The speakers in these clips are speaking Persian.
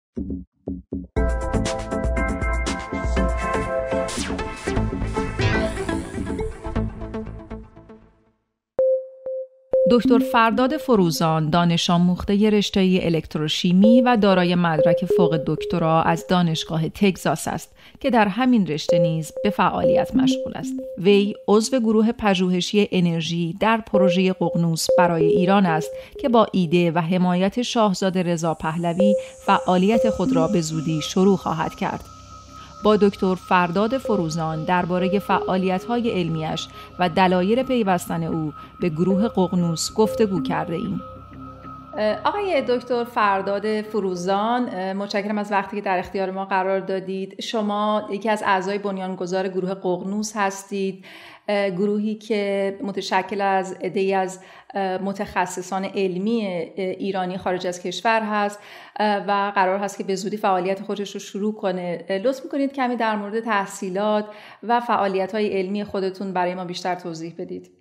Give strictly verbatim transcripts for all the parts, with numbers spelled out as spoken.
دکتر فرداد فروزان دانش آموخته رشته الکتروشیمی و دارای مدرک فوق دکترا از دانشگاه تگزاس است که در همین رشته نیز به فعالیت مشغول است. وی عضو گروه پژوهشی انرژی در پروژه ققنوس برای ایران است که با ایده و حمایت شاهزاده رضا پهلوی فعالیت خود را به زودی شروع خواهد کرد. با دکتر فرداد فروزان درباره فعالیت‌های علمیش و دلایل پیوستن او به گروه ققنوس گفتگو کرده ایم. آقای دکتر فرداد فروزان، متشکرم از وقتی که در اختیار ما قرار دادید. شما یکی از اعضای بنیانگذار گروه ققنوس هستید، گروهی که متشکل از عده‌ای از متخصصان علمی ایرانی خارج از کشور هست و قرار هست که به زودی فعالیت خودش رو شروع کنه. لطف می‌کنید کمی در مورد تحصیلات و فعالیت‌های علمی خودتون برای ما بیشتر توضیح بدید.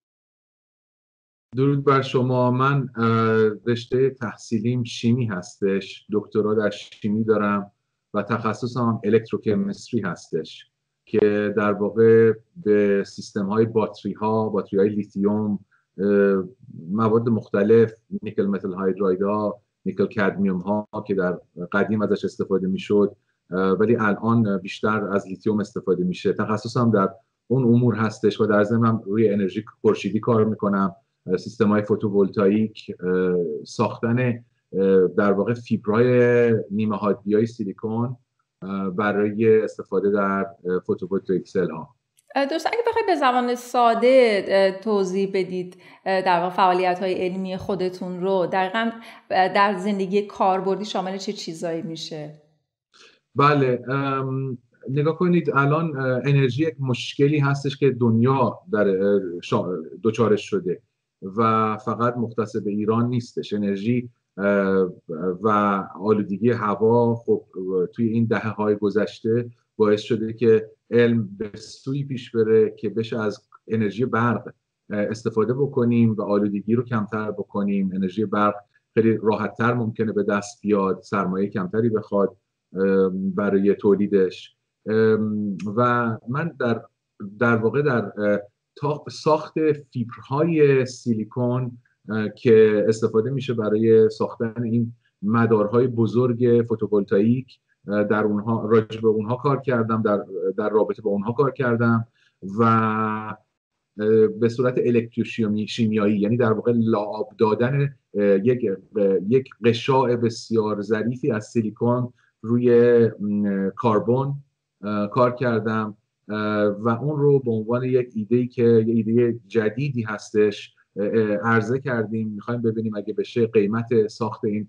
درود بر شما. من رشته تحصیلیم شیمی هستش، دکترا در شیمی دارم و تخصصم الکتروکمیستری هستش که در واقع به سیستم های باتری ها، باتری های لیتیوم، مواد مختلف، نیکل متل هایدراید ها، نیکل کدمیوم ها که در قدیم ازش استفاده میشد ولی الان بیشتر از لیتیوم استفاده میشه. تخصصم در اون امور هستش و در ضمن روی انرژی خورشیدی کار میکنم، سیستم های فوتوولتاییک، ساختن در واقع فیبرهای نیمه حادی های سیلیکون برای استفاده در فوتوولتاییک سل ها. دوستان اگه بخواید به زبان ساده توضیح بدید در واقع فعالیت های علمی خودتون رو، دقیقاً در زندگی کاربردی شامل چه چیزایی میشه؟ بله، نگاه کنید الان انرژی یک مشکلی هستش که دنیا در دوچارش شده و فقط مختص به ایران نیستش. انرژی و آلودگی هوا خب توی این دهه های گذشته باعث شده که علم به سوی پیش بره که بشه از انرژی برق استفاده بکنیم و آلودگی رو کمتر بکنیم. انرژی برق خیلی راحت‌تر ممکنه به دست بیاد، سرمایه کمتری بخواد برای تولیدش. و من در در واقع در ساخت فیبرهای سیلیکون که استفاده میشه برای ساختن این مدارهای بزرگ فوتوولتاییک، در اونها راجع به اونها کار کردم، در در رابطه با اونها کار کردم و به صورت الکتروشیمیایی، یعنی در واقع لعاب دادن یک یک قشاع بسیار ظریفی از سیلیکون روی کربن کار کردم و اون رو به عنوان یک ایده‌ای که یه ایده جدیدی هستش عرضه کردیم. می‌خوایم ببینیم اگه بشه قیمت ساخت این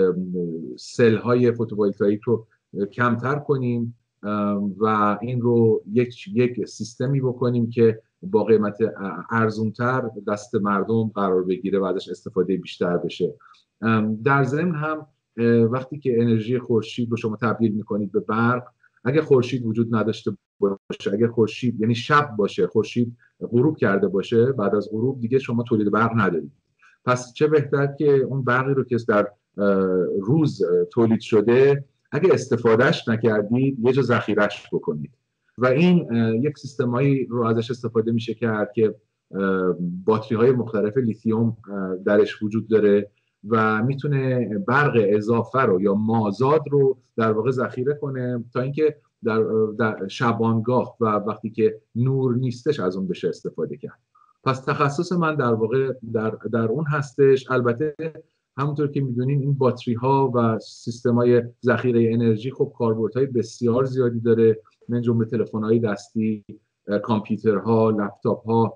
سل های فوتوولتاییک رو کمتر کنیم و این رو یک یک سیستمی بکنیم که با قیمت ارزونتر دست مردم قرار بگیره و ازش استفاده بیشتر بشه. در ضمن هم وقتی که انرژی خورشید رو شما تبدیل میکنید به برق، اگه خورشید وجود نداشته باشه، اگه خورشید یعنی شب باشه، خورشید غروب کرده باشه، بعد از غروب دیگه شما تولید برق ندارید. پس چه بهتر که اون برقی رو که در روز تولید شده اگه استفادهش نکردید یه جا ذخیره‌اش بکنید و این یک سیستمایی رو ازش استفاده میشه کرد که باتری های مختلف لیتیوم درش وجود داره و میتونه برق اضافه رو یا مازاد رو در واقع ذخیره کنه تا اینکه در, در شبانگاه و وقتی که نور نیستش از اون بشه استفاده کرد. پس تخصص من در واقع در, در اون هستش. البته همونطور که میدونین این باتری ها و سیستم های ذخیره انرژی خب کاربردهای بسیار زیادی داره، من جمله تلفن های دستی، کامپیوترها، لپتاپ ها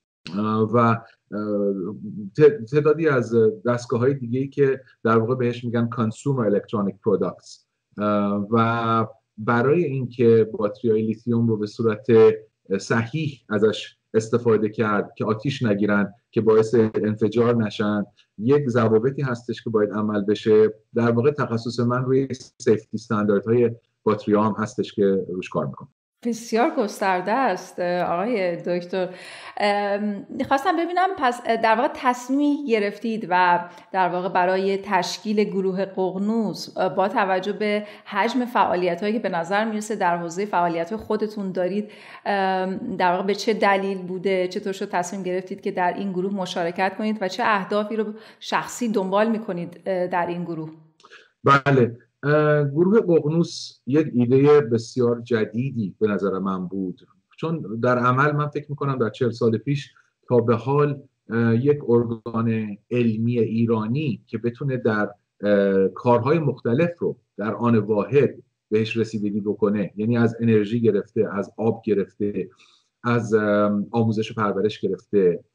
و تعدادی از دستگاه های دیگه‌ای که در واقع بهش میگن consumer electronic products. و برای اینکه باتری های لیتیوم رو به صورت صحیح ازش استفاده کرد که آتیش نگیرن، که باعث انفجار نشن، یک ضوابطی هستش که باید عمل بشه. در واقع تخصص من روی سیفتی استانداردهای باتری ها هم هستش که روش کار میکنم. بسیار گسترده است آقای دکتر. خواستم ببینم پس در واقع تصمیم گرفتید و در واقع برای تشکیل گروه ققنوس با توجه به حجم فعالیت‌هایی که به نظر میرسه در حوزه فعالیت خودتون دارید، در واقع به چه دلیل بوده، چطور شد تصمیم گرفتید که در این گروه مشارکت کنید و چه اهدافی رو شخصی دنبال میکنید در این گروه؟ بله، گروه ققنوس یک ایده بسیار جدیدی به نظر من بود، چون در عمل من فکر میکنم در چهل سال پیش تا به حال یک ارگان علمی ایرانی که بتونه در کارهای مختلف رو در آن واحد بهش رسیدگی بکنه، یعنی از انرژی گرفته، از آب گرفته، از آموزش و پرورش گرفته،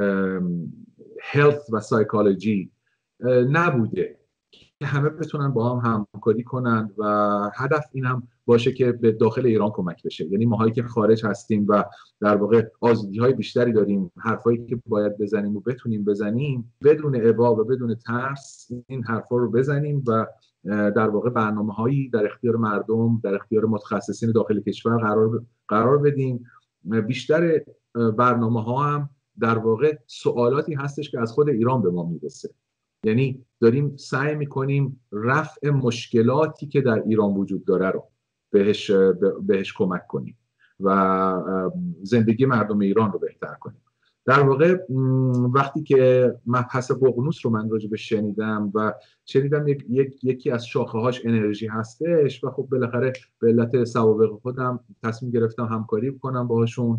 هلت و سایکولوژی، نبوده که همه بتونن با هم همکاری کنن و هدف این هم باشه که به داخل ایران کمک بشه. یعنی ماهایی که خارج هستیم و در واقع آزادی‌های بیشتری داریم، حرفایی که باید بزنیم و بتونیم بزنیم بدون ابا و بدون ترس، این حرفا رو بزنیم و در واقع برنامه‌هایی در اختیار مردم، در اختیار متخصصین داخل کشور قرار قرار بدیم. بیشتر برنامه‌ها هم در واقع سوالاتی هستش که از خود ایران به ما میرسه، یعنی داریم سعی میکنیم رفع مشکلاتی که در ایران وجود داره رو بهش, بهش کمک کنیم و زندگی مردم ایران رو بهتر کنیم. در واقع وقتی که مبحث ققنوس رو من راجبش شنیدم و شنیدم یک، یک، یکی از شاخه‌هاش انرژی هستش و خب بالاخره به علت سوابق خودم تصمیم گرفتم همکاری کنم باهاشون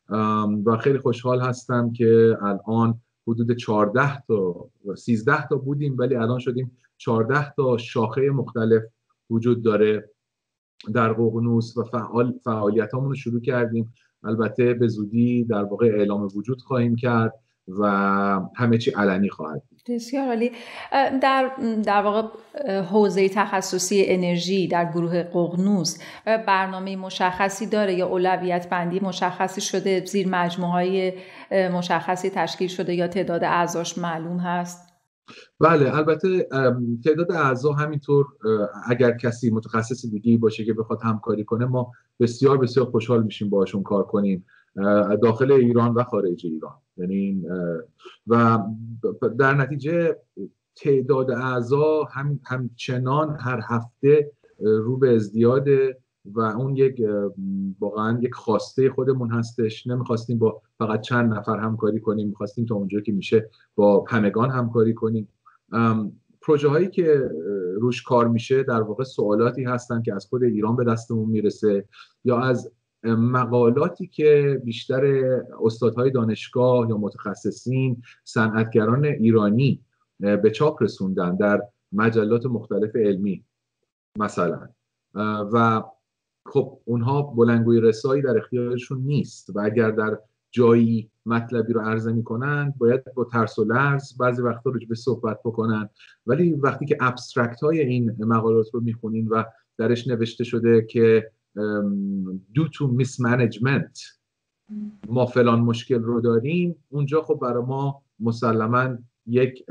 و خیلی خوشحال هستم که الان حدود چهارده تا سیزده تا بودیم ولی الان شدیم چهارده تا شاخه مختلف وجود داره در ققنوس و فعال فعالیتامون رو شروع کردیم. البته به زودی در واقع اعلام وجود خواهیم کرد و همه چی علنی خواهد بود. بسیار عالی. در در واقع حوزه تخصصی انرژی در گروه ققنوس برنامه مشخصی داره یا اولویت بندی مشخصی شده، زیر مجموعه‌های مشخصی تشکیل شده یا تعداد اعضاش معلوم هست؟ بله، البته تعداد اعضا همینطور اگر کسی متخصص دیگه‌ای باشه که بخواد همکاری کنه ما بسیار بسیار خوشحال میشیم باهاشون کار کنیم داخل ایران و خارج ایران. یعنی و در نتیجه تعداد اعضا هم همچنان هر هفته رو به ازدیاده و اون یک واقعا یک خواسته خودمون هستش. نمیخواستیم با فقط چند نفر همکاری کنیم، میخواستیم تا اونجا که میشه با همگان همکاری کنیم. پروژه هایی که روش کار میشه در واقع سوالاتی هستن که از خود ایران به دستمون میرسه یا از مقالاتی که بیشتر استادهای دانشگاه یا متخصصین، صنعتگران ایرانی به چاپ رسوندن در مجلات مختلف علمی مثلا، و خب اونها بلندگوی رسایی در اختیارشون نیست و اگر در جایی مطلبی رو عرضه میکنن باید با ترس و لرز بعضی وقتا رو به صحبت بکنن، ولی وقتی که ابسترکت های این مقالات رو میخونین و درش نوشته شده که due to mismanagement ما فلان مشکل رو داریم، اونجا خب برای ما مسلماً یک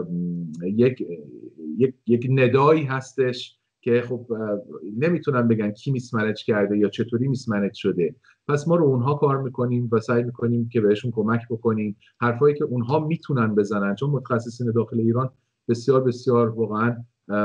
یک یک یک ندایی هستش که خب نمیتونن بگن کی میسمنج کرده یا چطوری میسمنج شده. پس ما رو اونها کار میکنیم و سعی میکنیم که بهشون کمک بکنیم، حرفایی که اونها میتونن بزنن، چون متخصصین داخل ایران بسیار بسیار واقعا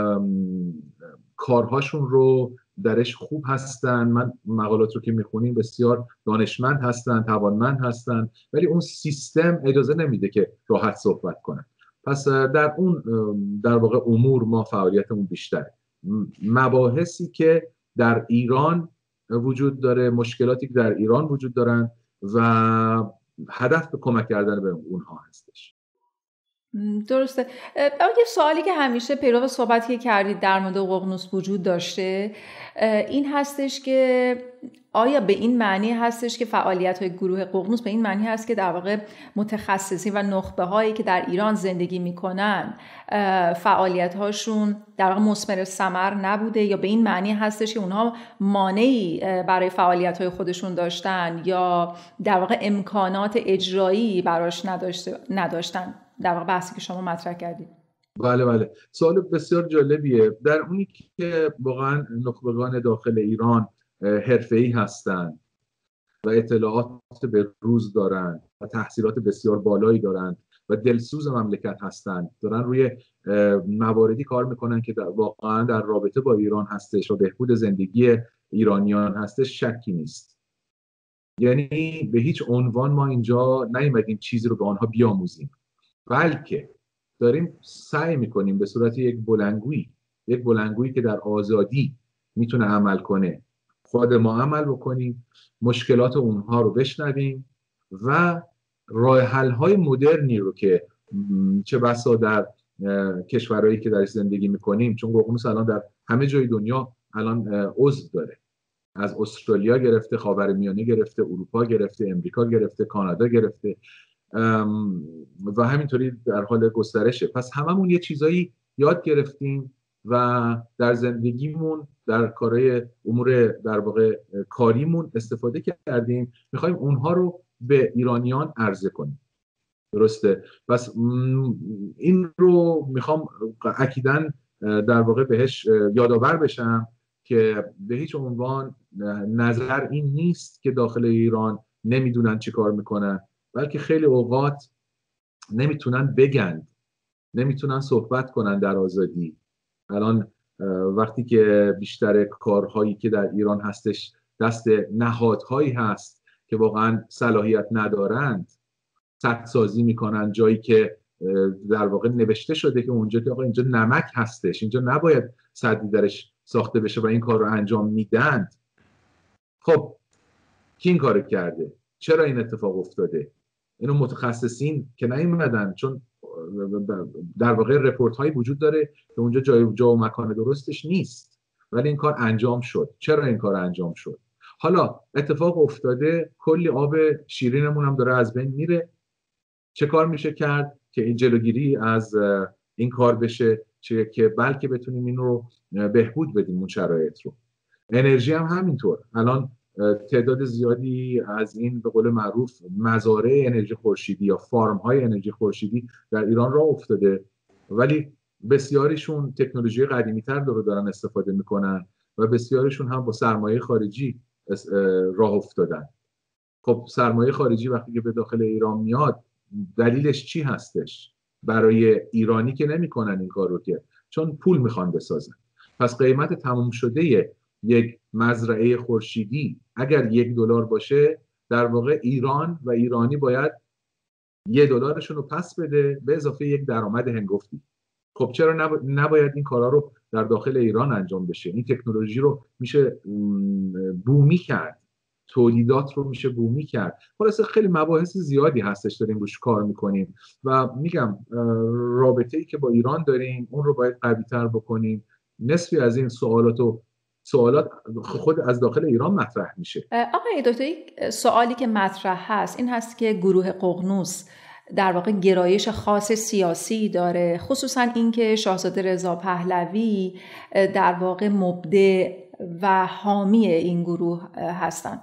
کارهاشون رو درش خوب هستن. من مقالات رو که میخونیم بسیار دانشمند هستن، توانمند هستن، ولی اون سیستم اجازه نمیده که راحت صحبت کنن. پس در اون در واقع امور ما فعالیتمون بیشتره. مباحثی که در ایران وجود داره، مشکلاتی که در ایران وجود دارن و هدف به کمک کردن به اونها هستش. درسته. یه سوالی که همیشه پیرو صحبتی که کردید در مورد ققنوس وجود داشته این هستش که آیا به این معنی هستش که فعالیت‌های گروه ققنوس به این معنی هست که در واقع متخصصین و نخبه‌هایی که در ایران زندگی می‌کنن فعالیت‌هاشون در واقع مثمر ثمر نبوده، یا به این معنی هستش که اونها مانعی برای فعالیت‌های خودشون داشتن یا در واقع امکانات اجرایی براش نداشته نداشتن؟ در واقع بحثی که شما مطرح کردید. بله بله، سوال بسیار جالبیه. در اونی که واقعا نخبگان داخل ایران حرفه‌ای هستند و اطلاعات به روز دارند و تحصیلات بسیار بالایی دارند و دلسوز مملکت هستند، دارن روی مواردی کار میکنن که در واقعا در رابطه با ایران هستش و بهبود زندگی ایرانیان هستش، شکی نیست. یعنی به هیچ عنوان ما اینجا نیومدیم چیزی رو به آنها بیاموزیم، بلکه داریم سعی میکنیم به صورت یک بلندگویی یک بلندگویی که در آزادی میتونه عمل کنه خود ما عمل بکنیم، مشکلات اونها رو بشنویم و راه حل های مدرنی رو که چه بسا در کشورهایی که درش زندگی میکنیم، چون ققنوس الان در همه جای دنیا الان عضو داره، از استرالیا گرفته، خاورمیانه گرفته، اروپا گرفته، امریکا گرفته، کانادا گرفته و همینطوری در حال گسترشه. پس هممون یه چیزایی یاد گرفتیم و در زندگیمون در کارهای امور در واقع کاریمون استفاده کردیم، میخوایم اونها رو به ایرانیان عرضه کنیم. درسته؟ پس این رو میخوام اکیداً در واقع بهش یادآور بشم که به هیچ عنوان نظر این نیست که داخل ایران نمیدونن چی کار میکنن، بلکه خیلی اوقات نمیتونن بگن، نمیتونن صحبت کنن در آزادی. الان وقتی که بیشتر کارهایی که در ایران هستش دست نهادهایی هست که واقعا صلاحیت ندارند، سدسازی میکنن جایی که در واقع نوشته شده که اونجا که آقا اینجا نمک هستش، اینجا نباید سدی درش ساخته بشه و این کار رو انجام میدند. خب کی این کار کرده؟ چرا این اتفاق افتاده؟ اینو متخصصین که نیومدن، چون در واقع رپورت هایی وجود داره که اونجا جای جا و مکان درستش نیست، ولی این کار انجام شد. چرا این کار انجام شد؟ حالا اتفاق افتاده، کلی آب شیرینمون هم داره از بین میره. چه کار میشه کرد که این جلوگیری از این کار بشه، چه که بلکه بتونیم این رو بهبود بدیم اون شرایط رو. انرژی هم همینطور. الان تعداد زیادی از این به قول معروف مزارع انرژی خورشیدی یا فارم های انرژی خورشیدی در ایران راه افتاده، ولی بسیاریشون تکنولوژی قدیمی تر رو دارن استفاده میکنن و بسیاریشون هم با سرمایه خارجی راه افتادن. خب سرمایه خارجی وقتی که به داخل ایران میاد، دلیلش چی هستش؟ برای ایرانی که نمیکنن این کار رو، که چون پول میخوان بسازن. پس قیمت تموم شده یک مزرعه خورشیدی اگر یک دلار باشه، در واقع ایران و ایرانی باید یک دلارشون رو پس بده به اضافه یک درآمد هنگفتی. خب چرا نب... نباید این کارا رو در داخل ایران انجام بشه؟ این تکنولوژی رو میشه بومی کرد، تولیدات رو میشه بومی کرد. خلاصه خیلی مباحث زیادی هستش داریم روش کار میکنیم و میگم رابطه‌ای که با ایران داریم اون رو باید قوی‌تر بکنیم. نصفی از این سوالات و سوالات خود از داخل ایران مطرح میشه. آقای دکتر، سوالی که مطرح هست این هست که گروه ققنوس در واقع گرایش خاص سیاسی داره، خصوصا اینکه شاهزاده رضا پهلوی در واقع مبدع و حامی این گروه هستند.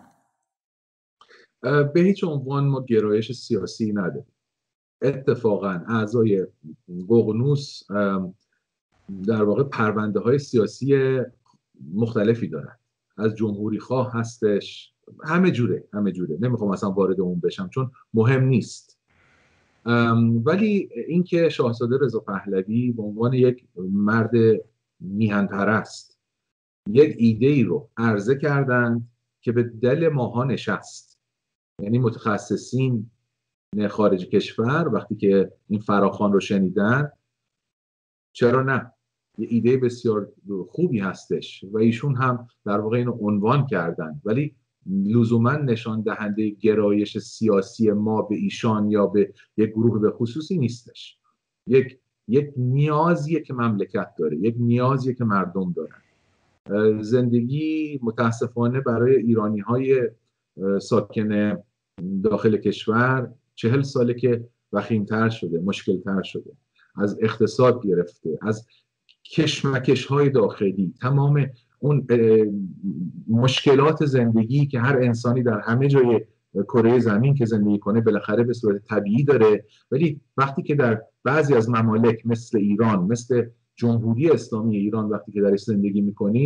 به هیچ عنوان ما گرایش سیاسی نداریم. اتفاقا اعضای ققنوس در واقع پرونده های سیاسی مختلفی دارن، از جمهوری خواه هستش، همه جوره همه جوره نمیخوام اصلا وارد اون بشم چون مهم نیست. ولی اینکه شاهزاده رضا پهلوی به عنوان یک مرد میهن پرست یک ایده ای رو عرضه کردند که به دل ماها نشست، یعنی متخصصین خارج کشور وقتی که این فراخوان رو شنیدن، چرا نه، یه ایده بسیار خوبی هستش و ایشون هم در واقع اینو عنوان کردن، ولی لزوما نشان دهنده گرایش سیاسی ما به ایشان یا به یک گروه به خصوصی نیستش. یک یک نیازیه که مملکت داره، یک نیازیه که مردم دارن. زندگی متاسفانه برای ایرانی های ساکن داخل کشور چهل ساله که وخیم‌تر شده، مشکل‌تر شده، از اقتصاد گرفته، از کشمکش‌های داخلی، تمام اون مشکلات زندگی که هر انسانی در همه جای کره زمین که زندگی کنه بالاخره به صورت طبیعی داره، ولی وقتی که در بعضی از ممالک مثل ایران، مثل جمهوری اسلامی ایران وقتی که درش زندگی میکنید،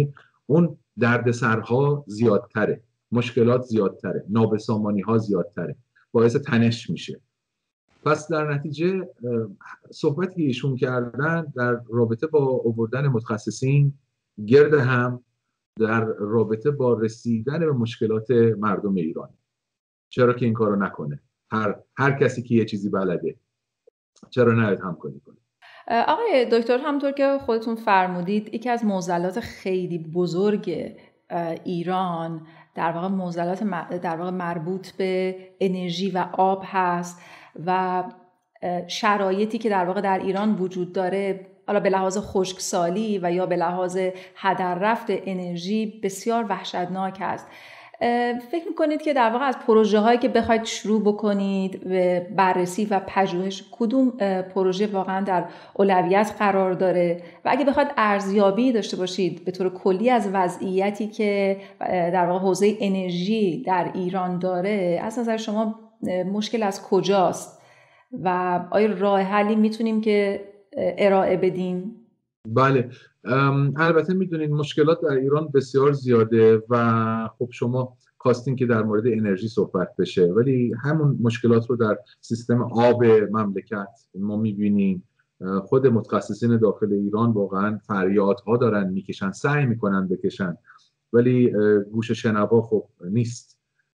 اون دردسرها زیادتره، مشکلات زیادتره، نابسامانی ها زیادتره، باعث تنش میشه. پس در نتیجه صحبتی که ایشون کردن در رابطه با آوردن متخصصین گرد هم در رابطه با رسیدن به مشکلات مردم ایران، چرا که این کارو نکنه؟ هر هر کسی که یه چیزی بلده چرا نهایت همکاری کنه؟ آقای دکتر، همونطور که خودتون فرمودید یکی از معضلات خیلی بزرگ ایران در واقع معضلات در واقع مربوط به انرژی و آب هست و شرایطی که در واقع در ایران وجود داره، حالا به لحاظ خشکسالی و یا به لحاظ هدر رفت انرژی بسیار وحشتناک است. فکر میکنید که در واقع از پروژه هایی که بخواید شروع بکنید به بررسی و پژوهش، کدوم پروژه واقعا در اولویت قرار داره و اگه بخواید ارزیابی داشته باشید به طور کلی از وضعیتی که در واقع حوزه انرژی در ایران داره، از نظر شما مشکل از کجاست و آیا راه حلی میتونیم که ارائه بدیم؟ بله، البته میدونید مشکلات در ایران بسیار زیاده و خب شما خواستین که در مورد انرژی صحبت بشه، ولی همون مشکلات رو در سیستم آب مملکت ما میبینیم. خود متخصصین داخل ایران واقعا فریادها دارن میکشن، سعی میکنن بکشن، ولی گوش شنوا خب نیست.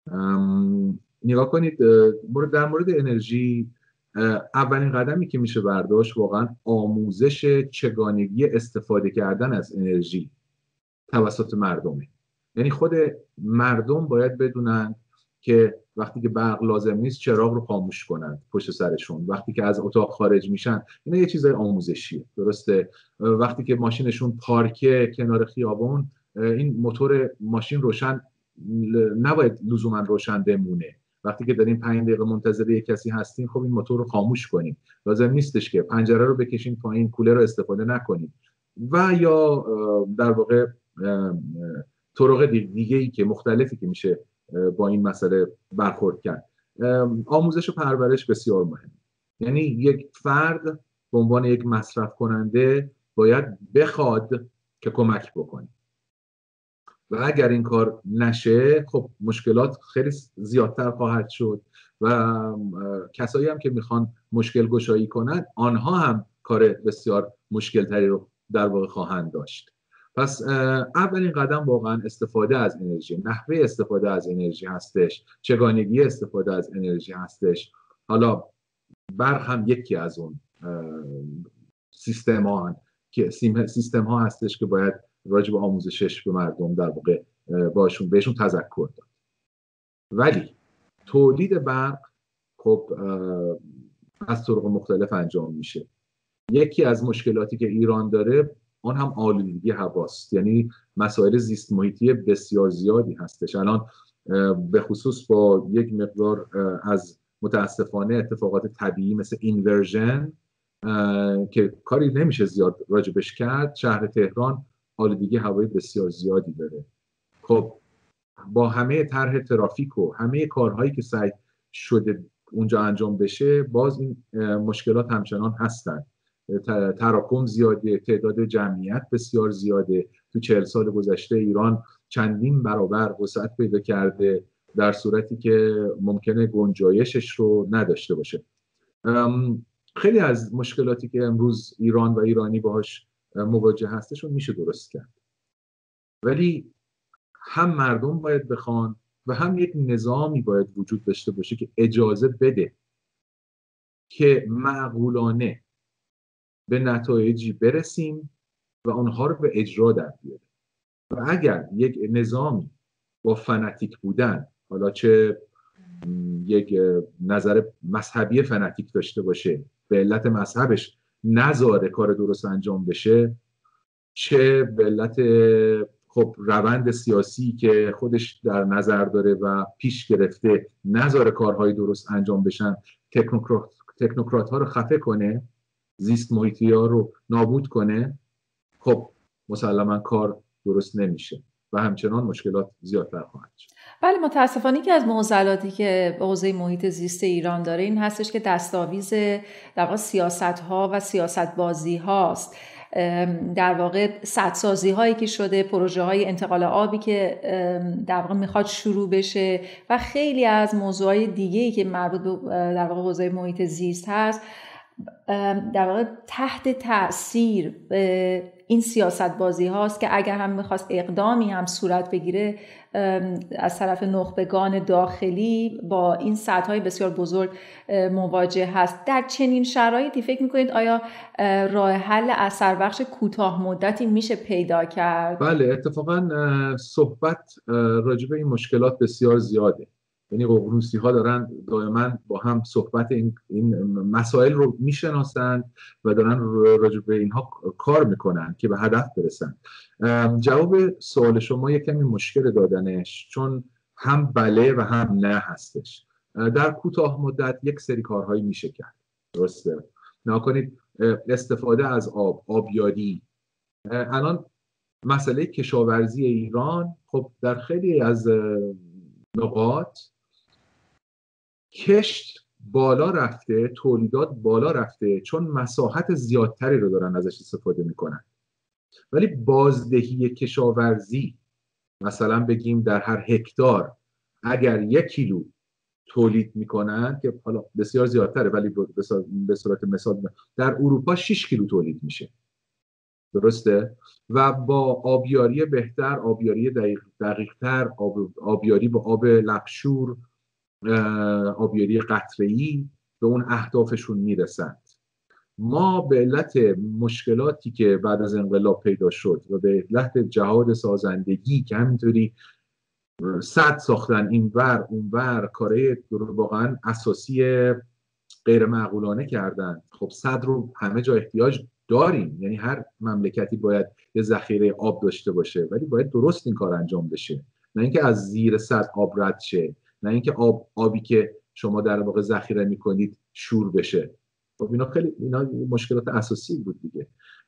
نگاه کنید در مورد انرژی، اولین قدمی که میشه برداشت واقعا آموزش چگونگی استفاده کردن از انرژی توسط مردمه. یعنی خود مردم باید بدونن که وقتی که برق لازم نیست چراغ رو خاموش کنن پشت سرشون، وقتی که از اتاق خارج میشن، اینا یه چیزای آموزشیه، درسته؟ وقتی که ماشینشون پارکه کنار خیابون، این موتور ماشین روشن نباید لزوما روشن بمونه. وقتی که داریم پنج دقیقه منتظر یک کسی هستیم، خب این موتور رو خاموش کنیم، لازم نیستش که پنجره رو بکشیم پایین، کولر رو استفاده نکنیم و یا در واقع طرق دیگه‌ای که مختلفی که میشه با این مسئله برخورد کرد. آموزش و پرورش بسیار مهمه. یعنی یک فرد به عنوان یک مصرف کننده باید بخواد که کمک بکنه و اگر این کار نشه خب مشکلات خیلی زیادتر خواهد شد و کسایی هم که میخوان مشکل گشایی کنن آنها هم کار بسیار مشکل تری رو در واقع خواهند داشت. پس اولین قدم واقعا استفاده از انرژی، نحوه استفاده از انرژی هستش، چگونگی استفاده از انرژی هستش. حالا برق هم یکی از اون سیستم ها که سیستم ها هستش که باید راجع به آموزشش به مردم در واقع باشون بهشون تذکر داد. ولی تولید برق خب از طرق مختلف انجام میشه. یکی از مشکلاتی که ایران داره آن هم آلودگی هواست، یعنی مسائل زیست محیطی بسیار زیادی هستش. الان به خصوص با یک مقدار از متاسفانه اتفاقات طبیعی مثل اینورژن که کاری نمیشه زیاد راجبش کرد، شهر تهران آلودگی هوایی بسیار زیادی داره. خب با همه طرح ترافیک و همه کارهایی که سعی شده اونجا انجام بشه، باز این مشکلات همچنان هستن. تراکم زیاده، تعداد جمعیت بسیار زیاده. تو چهل سال گذشته ایران چندین برابر وسعت پیدا کرده در صورتی که ممکنه گنجایشش رو نداشته باشه. خیلی از مشکلاتی که امروز ایران و ایرانی باهاش مواجه هستشون میشه درست کرد، ولی هم مردم باید بخوان و هم یک نظامی باید وجود داشته باشه که اجازه بده که معقولانه به نتایجی برسیم و آنها رو به اجرا در بیاریم. و اگر یک نظامی با فنتیک بودن، حالا چه یک نظر مذهبی فنتیک داشته باشه، به علت مذهبش نذاره کار درست انجام بشه، چه به علت خب روند سیاسی که خودش در نظر داره و پیش گرفته نذاره کارهای درست انجام بشن، تکنوکرات تکنوکرات ها رو خفه کنه، زیست محیطی ها رو نابود کنه، خب مسلما کار درست نمیشه. و همچنان مشکلات زیادتر خواهد شد. بله، متاسفانه که از معضلاتی که حوزه محیط زیست ایران داره این هستش که دستاویز در واقع سیاست‌ها و سیاست‌بازی هاست. در واقع سدسازی هایی که شده، پروژه های انتقال آبی که در واقع میخواد شروع بشه و خیلی از موضوعات دیگه‌ای که مربوط به در واقع حوزه محیط زیست هست، در واقع تحت تأثیر این سیاست بازی هاست که اگر هم میخواست اقدامی هم صورت بگیره از طرف نخبگان داخلی با این سدهای بسیار بزرگ مواجه هست. در چنین شرایطی فکر میکنید آیا راه حل اثر بخش کوتاه مدتی میشه پیدا کرد؟ بله، اتفاقا صحبت راجع به این مشکلات بسیار زیاده. یعنی ققنوسی ها دارن دائما با هم صحبت این, این مسائل رو میشناسند و دارن راجع به اینها کار میکنن که به هدف برسن. جواب سوال شما یک کمی مشکل دادنش، چون هم بله و هم نه هستش. در کوتاه مدت یک سری کارهایی میشه کرد، درسته؟ نکنید استفاده از آب، آبیاری. الان مسئله کشاورزی ایران، خب در خیلی از نقاط کشت بالا رفته، تولیدات بالا رفته، چون مساحت زیادتری رو دارن ازش استفاده میکنن. ولی بازدهی کشاورزی، مثلا بگیم در هر هکتار اگر یک کیلو تولید میکنن، که حالا بسیار زیادتره ولی به صورت مثال در اروپا شش کیلو تولید میشه، درسته؟ و با آبیاری بهتر، آبیاری دقیق دقیقتر، آب، آبیاری با آب لبشور، آبیاری قطره‌ای به اون اهدافشون میرسند. ما به علت مشکلاتی که بعد از انقلاب پیدا شد و به علت جهاد سازندگی که همینطوری سد ساختن اینور اونور، کاره واقعا اساسی غیر معقولانه کردن. خب سد رو همه جا احتیاج داریم، یعنی هر مملکتی باید یه ذخیره آب داشته باشه، ولی باید درست این کار انجام بشه، نه اینکه از زیر سد آب رد شه، نه اینکه آب آبی که شما در واقع ذخیره میکنید شور بشه. خب اینا خیلی اینا مشکلات اساسی بود دیگه.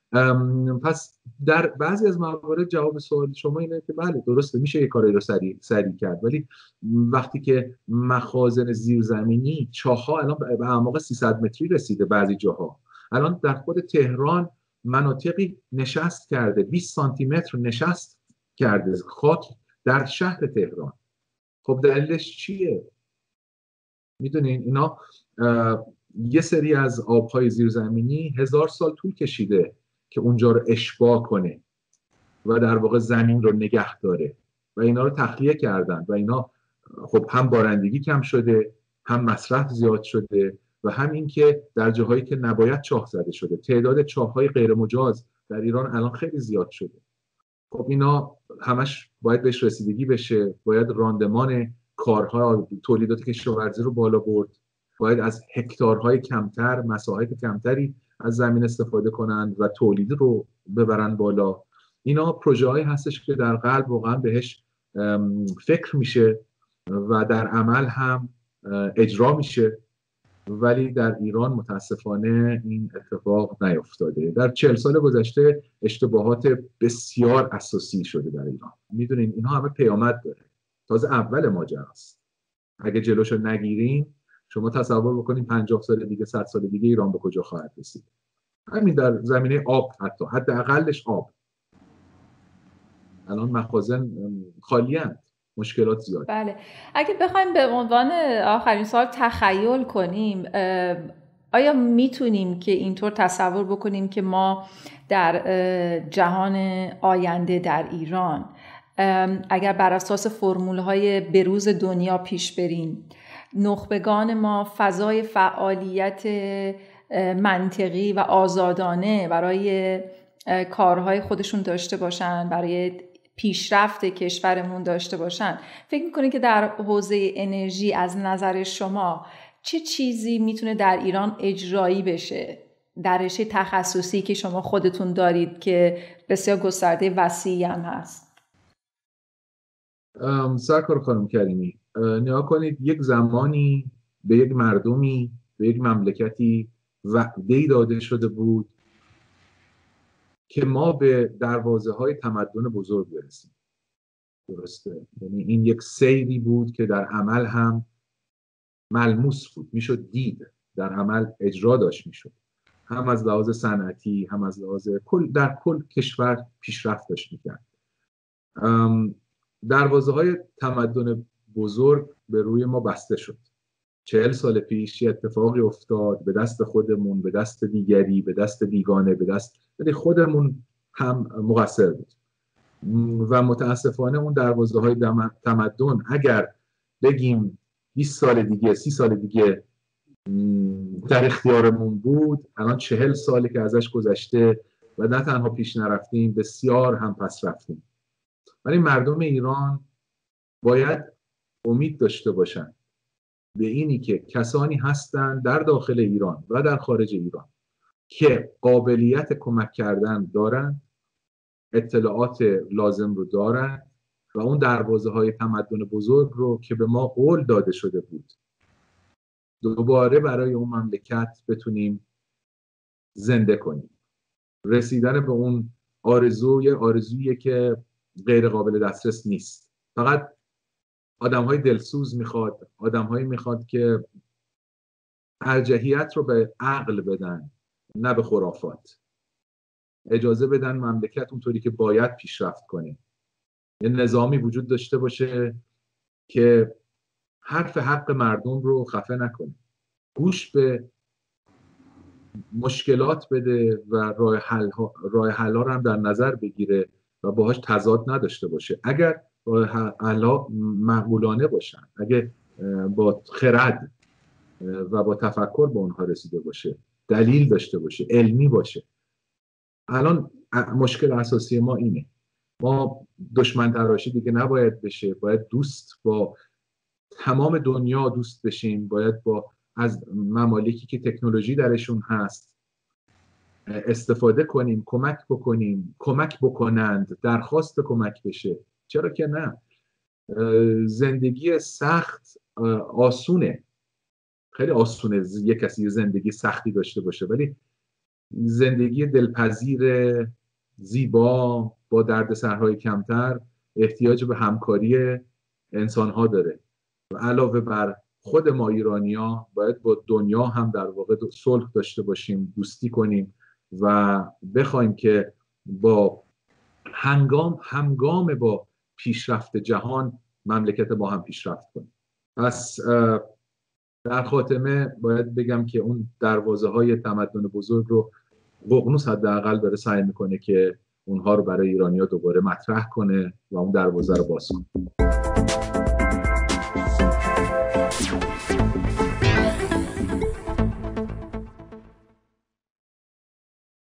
پس در بعضی از موارد جواب سوال شما اینه که بله درسته، میشه یه کاری رو سریع سریع کرد، ولی وقتی که مخازن زیرزمینی، چاه‌ها الان به اعماق سیصد متری رسیده، بعضی جاها الان در خود تهران مناطقی نشست کرده، بیست سانتی متر نشست کرده خاک در شهر تهران. خب دلیلش چیه؟ میدونین اینا یه سری از آبهای زیرزمینی هزار سال طول کشیده که اونجا رو اشباع کنه و در واقع زمین رو نگه داره و اینا رو تخلیه کردن و اینا خب هم بارندگی کم شده، هم مصرف زیاد شده و هم این که در جاهایی که نباید چاه زده شده. تعداد چاه‌های غیر مجاز در ایران الان خیلی زیاد شده. خب اینا همش باید بهش رسیدگی بشه، باید راندمان کارها، تولیدات کشاورزی رو بالا برد، باید از هکتارهای کمتر، مساحت کمتری از زمین استفاده کنند و تولید رو ببرن بالا. اینا پروژه هایی هستش که در قلب واقعا بهش فکر میشه و در عمل هم اجرا میشه، ولی در ایران متاسفانه این اتفاق نیفتاده. در چهل سال گذشته اشتباهات بسیار اساسی شده در ایران. میدونین اینها همه پیامد داره، تازه اول ماجراست. اگه جلوشو نگیریم، شما تصور بکنین پنجاه سال دیگه، صد سال دیگه ایران به کجا خواهد رسید. همین در زمینه آب، حتی حداقلش آب. الان مخازن خالی‌اند، مشکلات زیاد. بله، اگه بخوایم به عنوان آخرین سوال تخیل کنیم، آیا میتونیم که اینطور تصور بکنیم که ما در جهان آینده در ایران اگر بر اساس فرمول‌های بروز دنیا پیش بریم، نخبگان ما فضای فعالیت منطقی و آزادانه برای کارهای خودشون داشته باشن، برای پیشرفت کشورمون داشته باشن، فکر میکنید که در حوزه انرژی از نظر شما چه چیزی میتونه در ایران اجرایی بشه در رشته تخصصی که شما خودتون دارید که بسیار گسترده وسیعی هم هست؟ سرکار خانم کریمی، نگاه کنید، یک زمانی به یک مردمی، به یک مملکتی وعده‌ای داده شده بود که ما به دروازه های تمدن بزرگ برسیم. درسته؟ یعنی این یک سیری بود که در عمل هم ملموس بود، میشد دید، در عمل اجرا داشت میشد، هم از لحاظ صنعتی هم از لحاظ کل در کل کشور پیشرفت داشت میکرد. دروازه های تمدن بزرگ به روی ما بسته شد. چهل سال پیش یه اتفاقی افتاد، به دست خودمون، به دست دیگری، به دست بیگانه، به دست ولی خودمون هم مقصر بود و متاسفانه اون دروازه های تمدن اگر بگیم بیست سال دیگه، سی سال دیگه در اختیارمون بود، الان چهل ساله که ازش گذشته و نه تنها پیش نرفتیم، بسیار هم پس رفتیم. ولی مردم ایران باید امید داشته باشن به اینی که کسانی هستند در داخل ایران و در خارج ایران که قابلیت کمک کردن دارن، اطلاعات لازم رو دارن و اون دروازه های تمدن بزرگ رو که به ما قول داده شده بود دوباره برای اون مملکت بتونیم زنده کنیم. رسیدن به اون آرزو یه آرزویی که غیر قابل دسترس نیست. فقط آدم های دلسوز میخواد، آدم هایی میخواد که ارجحیت رو به عقل بدن نه به خرافات. اجازه بدن مملکت اونطوری که باید پیشرفت کنه. یه نظامی وجود داشته باشه که حرف حق مردم رو خفه نکنه، گوش به مشکلات بده و راه حل ها راه حل ها رو هم در نظر بگیره و باهاش تضاد نداشته باشه. اگر راه حل ها معقولانه باشن، اگه با خرد و با تفکر به اونها رسیده باشه، دلیل داشته باشه، علمی باشه. الان مشکل اساسی ما اینه، ما دشمن تراشی دیگه نباید بشه، باید دوست با تمام دنیا دوست بشیم، باید با از ممالکی که تکنولوژی درشون هست استفاده کنیم، کمک بکنیم، کمک بکنند، درخواست کمک بشه. چرا که نه؟ زندگی سخت آسونه، خیلی آسونه یه کسی زندگی سختی داشته باشه، ولی زندگی دلپذیر زیبا با دردسرهای کمتر احتیاج به همکاری انسان‌ها داره و علاوه بر خود ما ایرانی‌ها باید با دنیا هم در واقع صلح داشته باشیم، دوستی کنیم و بخوایم که با هنگام همگام با پیشرفت جهان مملکت با هم پیشرفت کنیم. پس در خاتمه باید بگم که اون دروازه های تمدن بزرگ رو ققنوس حداقل داره سعی میکنه که اونها رو برای ایرانی‌ها دوباره مطرح کنه و اون دروازه رو باز کنه.